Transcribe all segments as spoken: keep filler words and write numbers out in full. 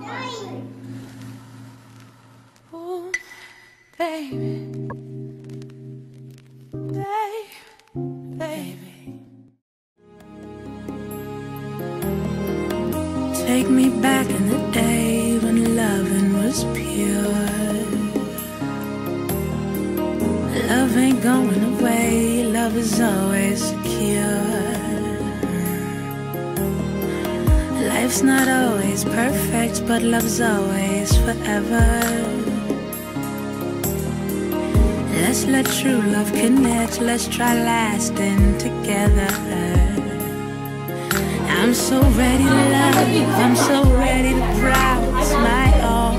Oh, baby, baby, baby. Take me back in the day when loving was pure. Love ain't going away, love is always secure. Life's not always perfect, but love's always forever. Let's let true love connect, let's try lasting together. I'm so ready to love, I'm so ready to promise my all.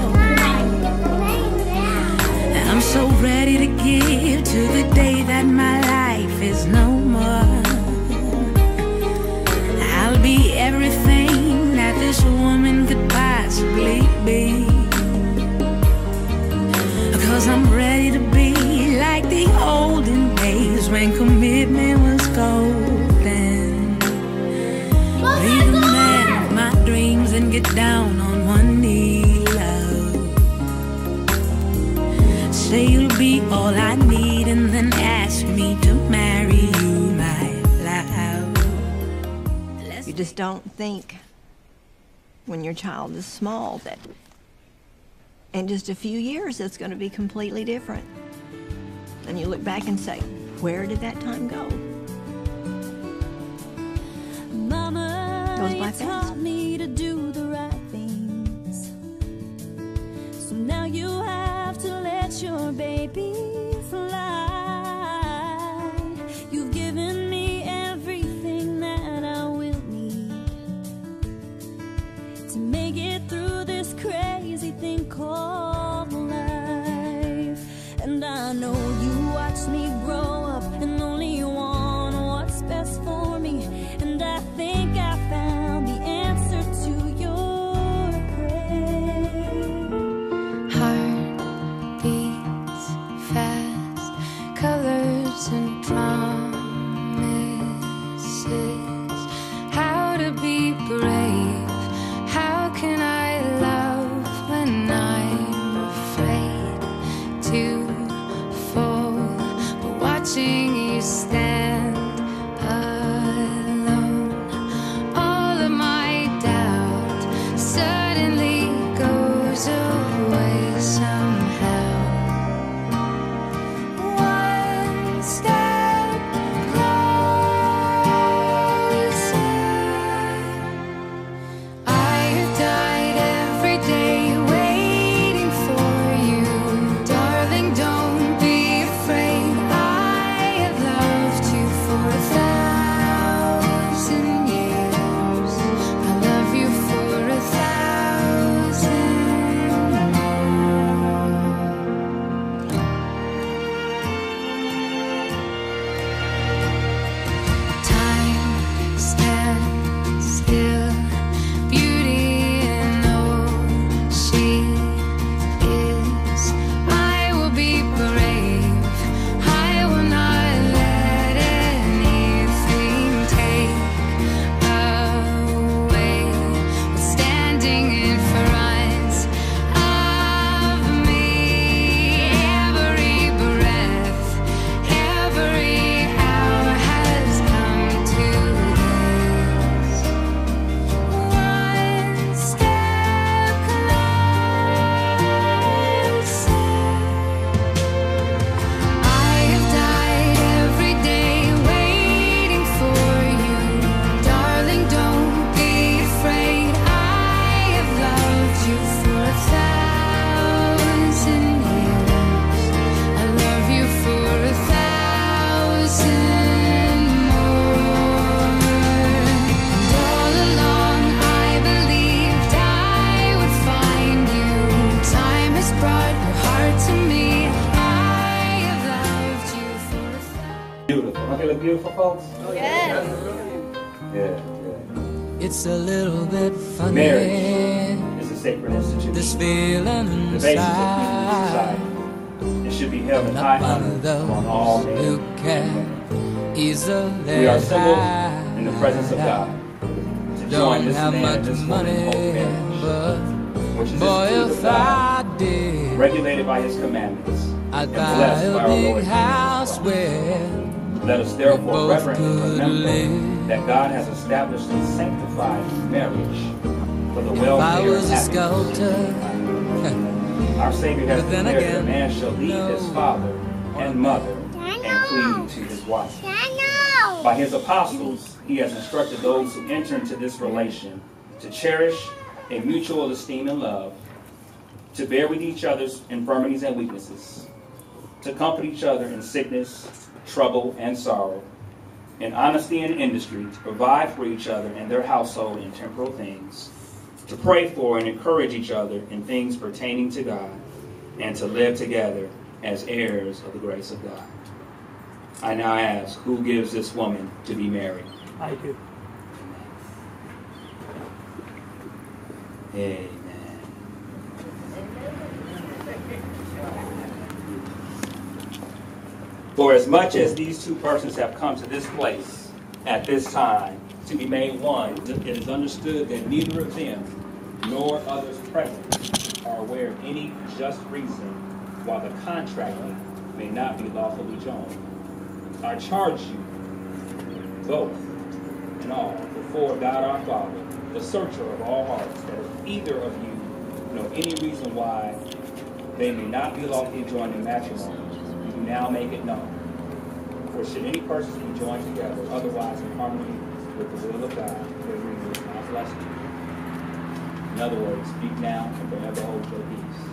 I'm so ready to give to the day that my life is no more. I'll be everything that this woman could possibly be, 'cause I'm ready to be like the olden days when commitment was golden. Be the man of my dreams and get down on one knee, love. Say you'll be all I need and then ask me to marry you, my love. You just don't think when your child is small that in just a few years it's going to be completely different. And you look back and say, where did that time go? Mama Goes by fast. taught me to do the right things, so now you have to let your baby fly. You've given me everything that I will need to make it through this crazy thing called life. And I know you watched me grow up and only want what's best for me. And I think I found the answer to your prayer. Heart beats fast, colors and promises. How to be brave, how can I love when I'm afraid to fall? But watching you stand alone, all of my doubt suddenly goes away somehow. One step closer. I have died every day waiting for you, darling. Don't be afraid. I have loved you for a thousand years. I love you for a thousand more. Time stands still, beauty in all she is. I will be brave, I will not let anything take away what's standing in front of me. Every breath, every hour has come to this. One step closer. I have died every day waiting for you, darling. Don't be afraid. I have loved you for a thousand years. I love you for a thousand more. And all along I believed I would find you. Time has brought your heart to me. I have loved you for a thousand. Beautiful. Don't they look beautiful, folks? Oh, yes. Yeah, yeah. It's a little bit funny, Marriage is a sacred institution. this feeling The basis of human inside. society. It should be held in Not high one honor of those among all who men. can easily We are assembled hide. in the presence of God to join Don't this have man and much this woman money, in holy marriage. but which is Boy, the truth of if God, I did, regulated by his commandments, I'd and buy blessed by a our Lord big Jesus house Christ. where Let us therefore both reverently could remember live. that God has established and sanctified marriage for the If I welfare was and a happiness sculptor, of mankind. Our Savior has But then declared again, that a man shall leave no. his father and mother and cleave to his wife. By his apostles, he has instructed those who enter into this relation to cherish a mutual esteem and love, to bear with each other's infirmities and weaknesses, to comfort each other in sickness, trouble, and sorrow, in honesty and industry, to provide for each other and their household in temporal things, to pray for and encourage each other in things pertaining to God, and to live together as heirs of the grace of God. I now ask, who gives this woman to be married? I do. Amen. For as much as these two persons have come to this place at this time to be made one, it is understood that neither of them nor others present are aware of any just reason why the contracting may not be lawfully joined. I charge you both and all before God our Father, the searcher of all hearts, that if either of you know any reason why they may not be lawfully joined in matrimony, you now make it known. For should any persons be joined together otherwise in harmony with the will of God, their union is not blessed. In other words, speak now and forever hold your peace.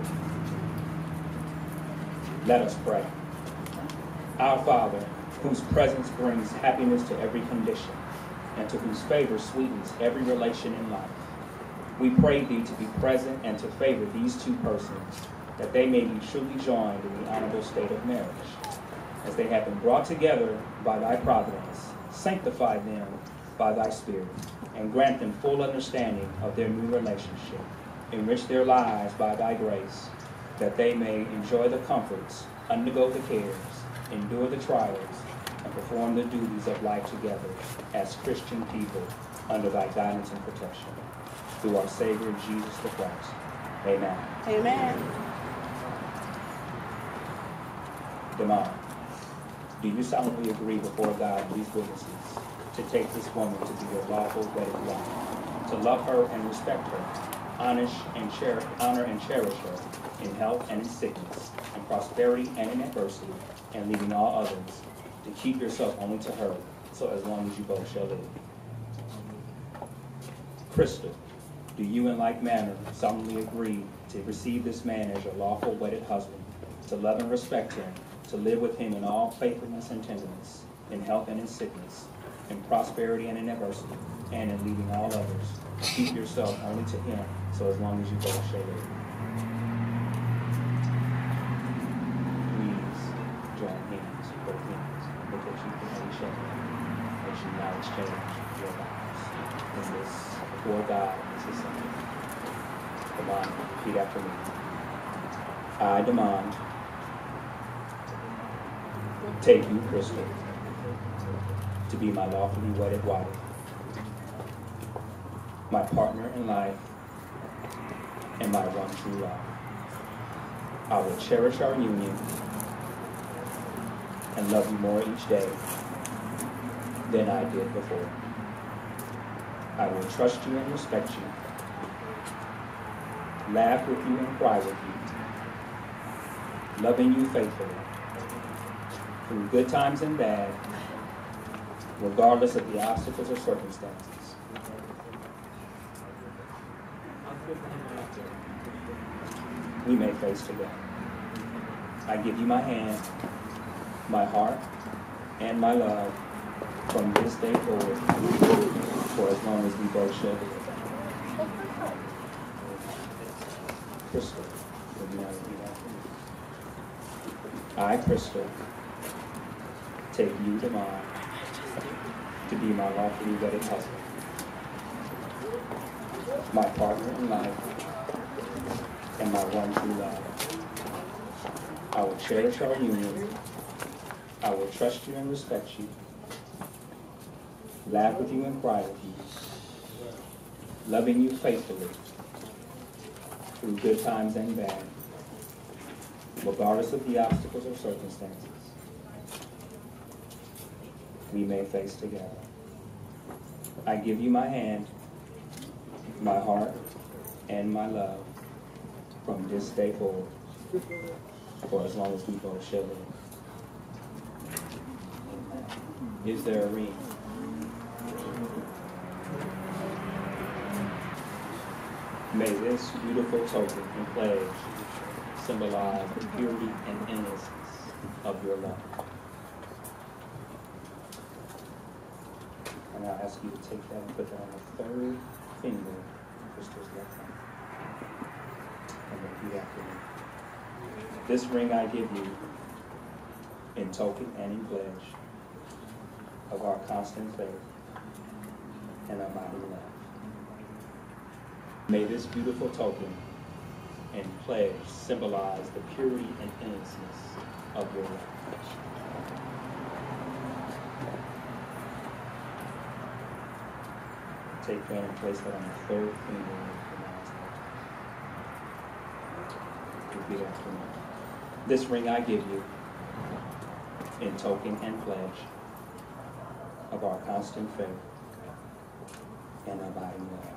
Let us pray. Our Father, whose presence brings happiness to every condition, and to whose favor sweetens every relation in life, we pray thee to be present and to favor these two persons, that they may be truly joined in the honorable state of marriage. As they have been brought together by thy providence, sanctify them by thy Spirit, and grant them full understanding of their new relationship. Enrich their lives by thy grace, that they may enjoy the comforts, undergo the cares, endure the trials, and perform the duties of life together as Christian people under thy guidance and protection. Through our Savior, Jesus the Christ. Amen. Amen. Demond, do you solemnly agree before God and these witnesses to take this woman to be your lawful wedded wife, to love her and respect her, honor and, cherish, honor and cherish her in health and in sickness, in prosperity and in adversity, and leaving all others, to keep yourself only to her, so as long as you both shall live? Crystal, do you in like manner solemnly agree to receive this man as your lawful wedded husband, to love and respect him, to live with him in all faithfulness and tenderness, in health and in sickness, in prosperity and in adversity, and in leaving all others, to keep yourself only to him, so as long as you both shall live? Please join hands, both hands, because you can each other as you now exchange your lives in this before God and His Son. Demond, repeat after me. I, Demond, take you, Crystal, to be my lawfully wedded wife, my partner in life, and my one true love. I will cherish our union and love you more each day than I did before. I will trust you and respect you, laugh with you and cry with you, loving you faithfully, through good times and bad, regardless of the obstacles or circumstances. We may face together. I give you my hand, my heart, and my love from this day forward, for as long as we both shall live. Crystal, would you now repeat after me? I, Crystal, take you, Demond, to be my lawfully wedded husband, my partner in life, and my one true love. I will cherish our union. I will trust you and respect you, laugh with you and cry with you, loving you faithfully, through good times and bad, regardless of the obstacles or circumstances we may face together. I give you my hand, my heart, and my love from this day forward, for as long as we both shall live. Is there a ring? May this beautiful token and pledge symbolize the purity and innocence of your love. And I ask you to take that and put that on the third finger of Crystal's left hand. And repeat after me. This ring I give you in token and in pledge of our constant faith and abiding love. May this beautiful token and pledge symbolize the purity and innocence of your love. Take that and place that on the third finger of the last hand. Repeat after me. This ring I give you in token and pledge of our constant faith and abiding love.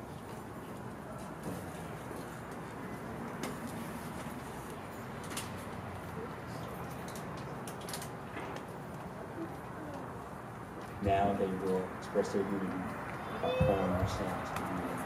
Now they will express their unity by pouring our sins to you.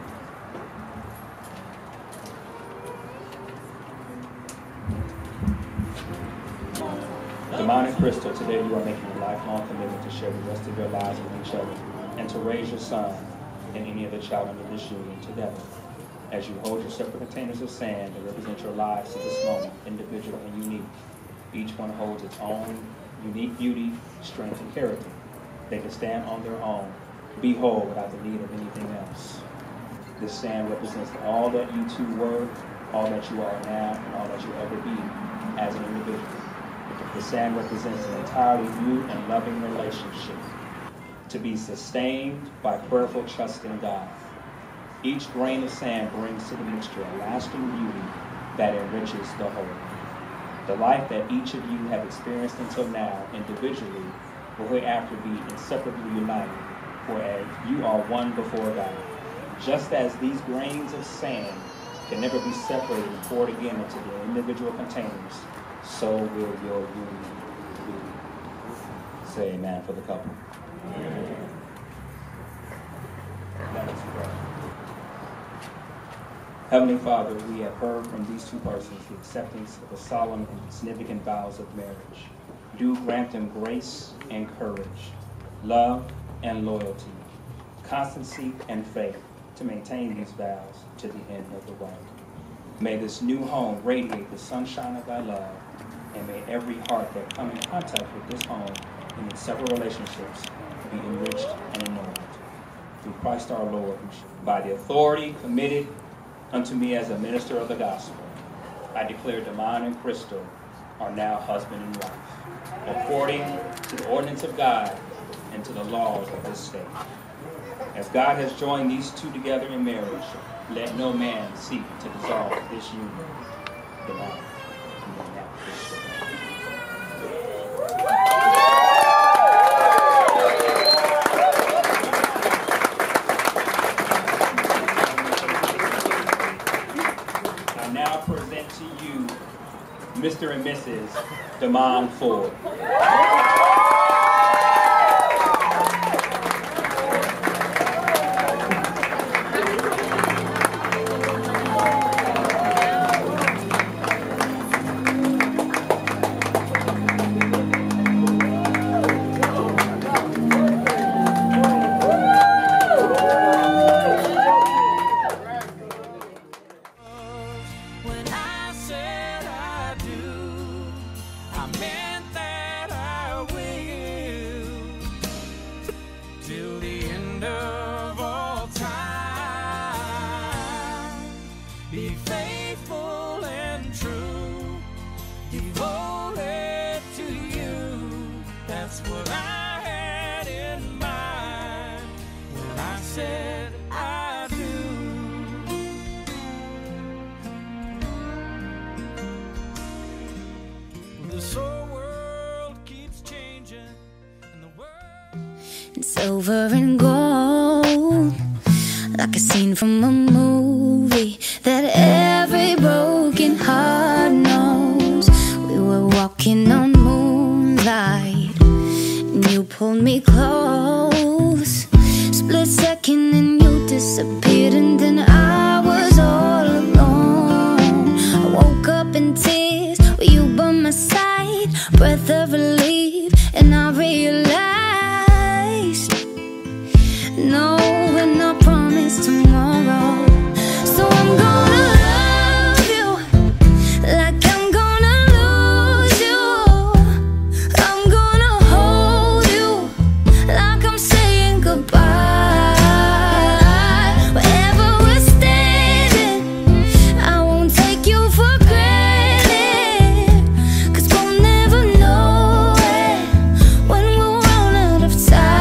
Damon and Crystal, today you are making a lifelong commitment to share the rest of your lives with each other and to raise your son and any other child under this union together. As you hold your separate containers of sand that represent your lives to this moment, individual and unique, each one holds its own unique beauty, strength, and character. They can stand on their own, be whole without the need of anything else. This sand represents all that you two were, all that you are now, and all that you'll ever be as an individual. The sand represents an entirely new and loving relationship to be sustained by prayerful trust in God. Each grain of sand brings to the mixture a lasting beauty that enriches the whole. The life that each of you have experienced until now individually will hereafter be inseparably united, whereas you are one before God. Just as these grains of sand can never be separated and poured again into their individual containers, so will your union be. Say amen for the couple. Amen. Let us pray. Heavenly Father, we have heard from these two persons the acceptance of the solemn and significant vows of marriage. Do grant them grace and courage, love and loyalty, constancy and faith to maintain these vows to the end of the way. May this new home radiate the sunshine of thy love, and may every heart that come in contact with this home in its several relationships be enriched and ennobled. Through Christ our Lord, by the authority committed unto me as a minister of the gospel, I declare Damon and Crystal are now husband and wife, according to the ordinance of God and to the laws of this state. As God has joined these two together in marriage, let no man seek to dissolve this union. Damon. I now present to you Mister and Missus Damon Ford. When I said I do, I meant that I will, till the end of all time. Be faithful and true, devoted to you. That's what I had in mind when I said I do. and silver and gold, like a scene from a movie that every broken heart knows. We were walking on moonlight, and you pulled me close. Split second and you disappeared, and then I was all alone. I woke up in tears with you by my side, breath of relief, and I realized no, we're not promised tomorrow. So I'm gonna love you like I'm gonna lose you. I'm gonna hold you like I'm saying goodbye. Wherever we're standing, I won't take you for granted, 'cause we'll never know it when we'll run out of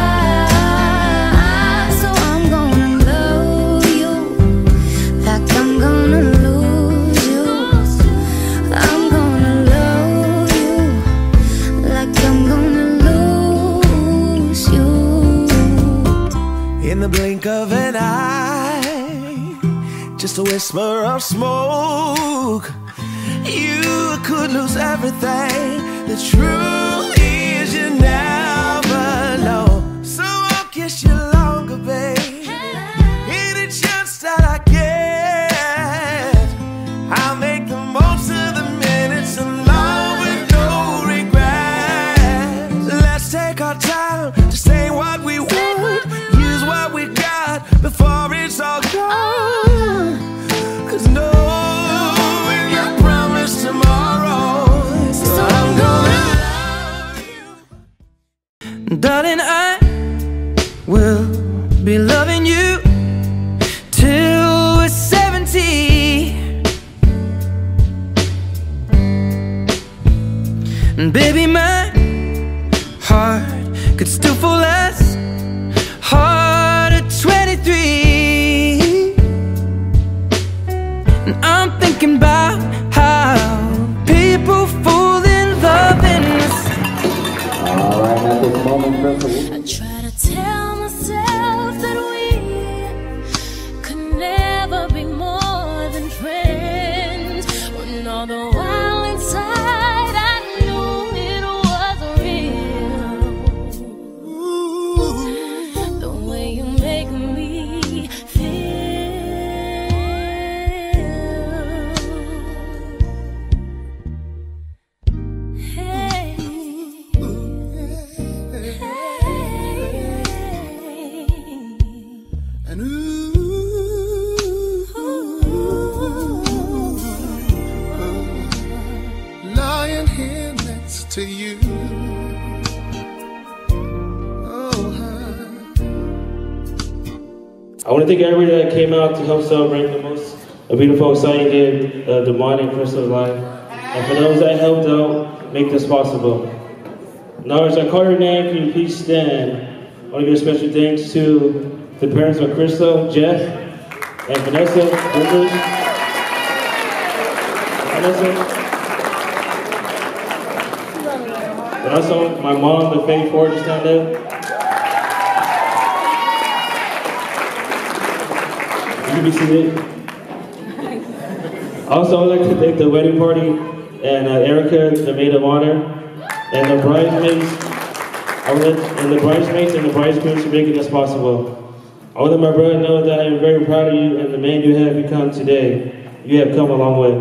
time. So I'm gonna love you like I'm gonna lose you. I'm gonna love you like I'm gonna lose you. In the blink of an eye, just a whisper of smoke, you could lose everything. The truth is you never know. So I'll kiss you longer, babe. Any chance that I get, I'll make the most of the minutes alone with no regrets. Let's take our time to say what we want, use what we got before it's all gone. 'Cause no, we're not promised tomorrow. So I'm gonna love you. Darling, I will be loving you till we're seventy. And baby, my heart could still fall as hard at twenty-three. And I'm thinking about how people fall in love in this. Alright, at this moment, Crystal. I try to tell myself that we could never be more than friends, when all the while inside I knew it was real. The way you make me feel. Hey. And ooh, lying here next to you. Oh, I want to thank everybody that came out to help celebrate the most a beautiful, exciting day of the morning in Crystal's life. And for those that helped out make this possible. Now, as I call your name, can you please stand? I want to give special thanks to the parents of Crystal, Jeff, and Vanessa Rivers. Vanessa. And also my mom, the Faith Ford, to stand up. You can be seated. Also, I'd like to thank the wedding party and uh, Erica, the maid of honor, and the bridesmaids. I would like, and the bridesmaids and the bridesmaids for making this possible. I want to let my brother know that I am very proud of you and the man you have become today. You have come a long way.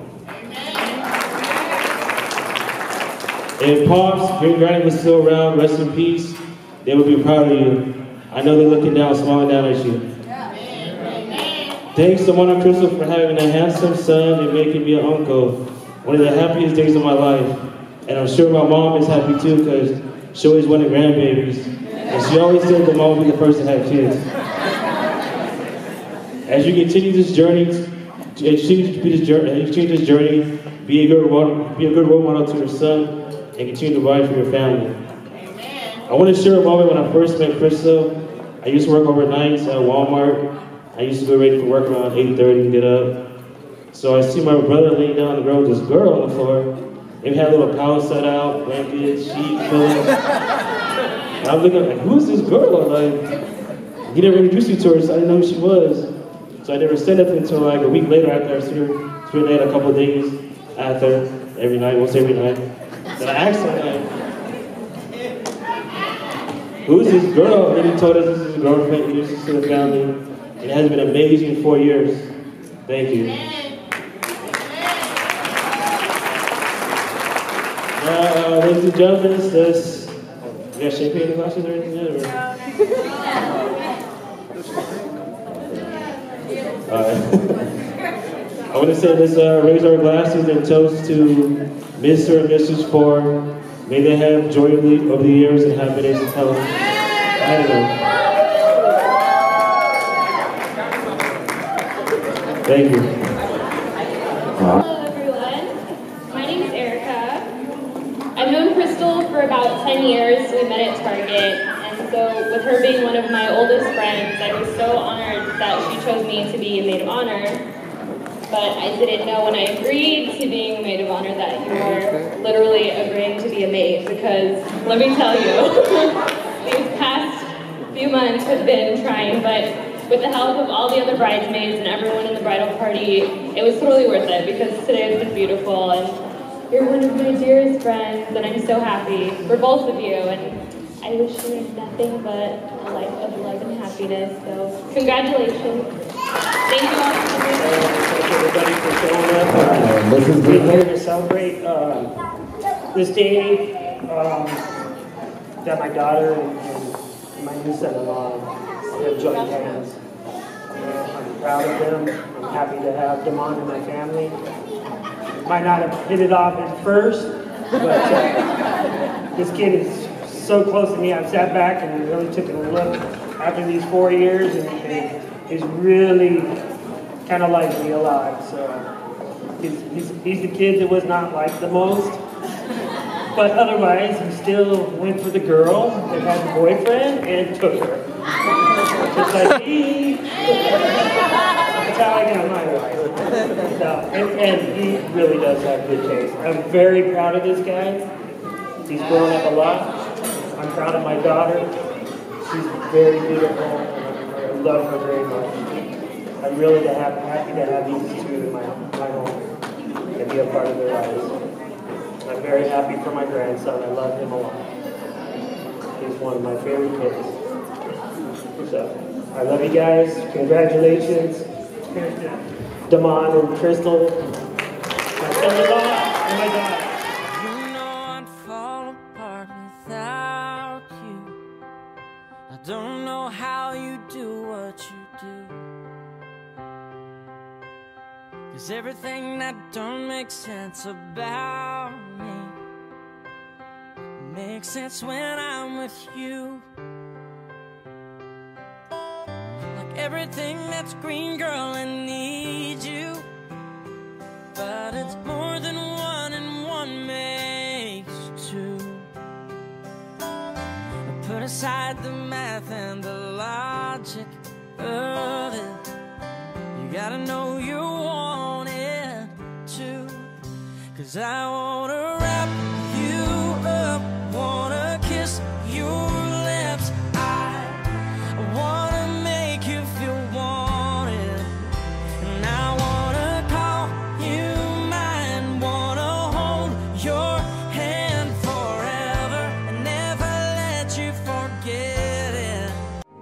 If Pops, great granny was still around, rest in peace, they would be proud of you. I know they're looking down, smiling down at you. Thanks to Mona Crystal for having a handsome son and making me an uncle. One of the happiest days of my life. And I'm sure my mom is happy too, because she always wanted grandbabies. And she always said the mom would be the first to have kids. As you continue this journey, as you continue this journey, as you continue this journey, be a good role, be a good role model to your son, and continue to provide for your family. I want to share a moment when I first met Crystal. I used to work overnights at Walmart. I used to go ready for work around eight thirty and get up. So I see my brother laying down on the ground with this girl on the floor. And we had a little pallet set out, blankets, sheets, pillows. And I'm looking like, who's this girl? Like, he never introduced me to her, so I didn't know who she was. So I never said nothing until like a week later after I spent her, spent her a couple of days after, every night, once every night. Then I asked her, like, who's this girl? And he told us this is his girlfriend, he introduced us to the family. And it has been amazing four years. Thank you. Now, uh, ladies and gentlemen, it's this. You got champagne in the glasses or anything yet? Or? Alright. I want to say let's uh, raise our glasses and toast to Mister and Missus Ford. May they have joy of the, of the years and happiness and health. I don't know. Thank you. Hello everyone, my name is Erica. I've known Crystal for about ten years. We met at Target, and so with her being one of my oldest friends, I was so honored that she chose me to be a maid of honor. But I didn't know when I agreed to being a maid of honor that you were literally agreeing to be a maid, because let me tell you, these past few months have been trying, but with the help of all the other bridesmaids and everyone in the bridal party, it was totally worth it, because today has been beautiful, and you're one of my dearest friends, and I'm so happy for both of you, and I wish you nothing but a life of love and happiness, so congratulations. Thank you all for coming. Thank everybody for showing up. Uh, this is being here to celebrate uh, this day um, that my daughter and, and my new son-in-law have joined hands. I'm proud of them. I'm happy to have Damon in my family. Might not have hit it off at first, but uh, this kid is so close to me. I've sat back and really took a look after these four years, and, and he's really kind of like me a lot. So he's, he's, he's the kid that was not liked the most, but otherwise he still went for the girl that had a boyfriend and took her. Just like me. That's how I got my wife. So, and, and he really does have good taste. I'm very proud of this guy. He's grown up a lot. I'm proud of my daughter. She's very beautiful. I love her very much. I'm really to have, happy to have these two in my, my home and be a part of their lives. I'm very happy for my grandson. I love him a lot. He's one of my favorite kids. So, I love you guys. Congratulations. Damon and Crystal. My son-in-law and my daughter. You know I'd fall apart without you. I don't know how you do what you do. 'Cause everything that don't make sense about me makes sense when I'm with you. Like everything that's green, girl, I need you. But it's more than one and one makes two. Put aside the math and the logic of it. You gotta know you want it too. 'Cause I wanna wrap you up, wanna kiss your lips. I wanna make you feel wanted, and I wanna call you mine, wanna hold your hand forever and never let you forget it.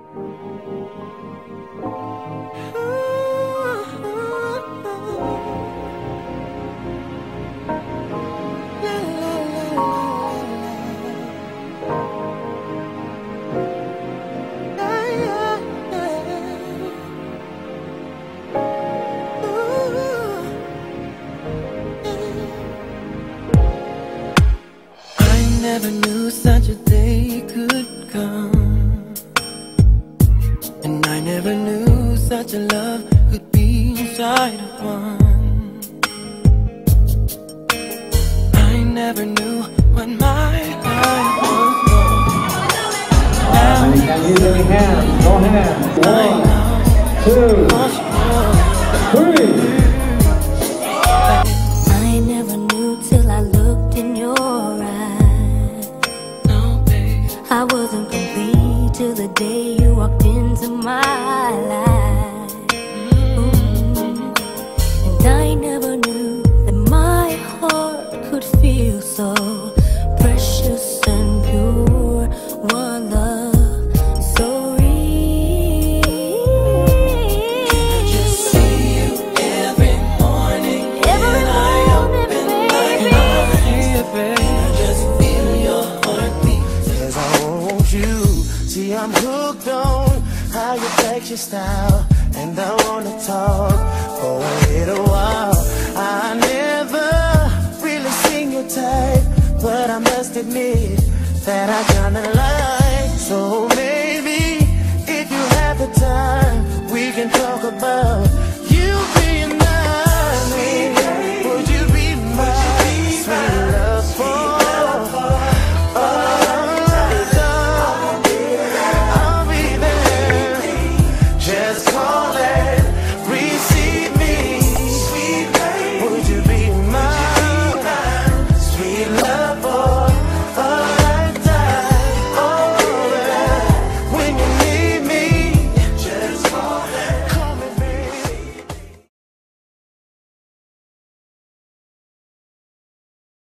I never knew such a day could come, and I never knew such a love could be inside of one. I never knew when my life was gone. Now you can use any hands. Go ahead. One, two, three. I never knew till I looked in your eyes. no, babe. I wasn't till the day you walked into my life. Mm. And I never knew that my heart could feel so precious and pure. One love so real. I just see you every morning. Every morning, baby. I just feel your heartbeat. Cause I want you. See, I'm hooked on how you flex your style, and I wanna talk for a little while. I never really seen your type, but I must admit that I kinda like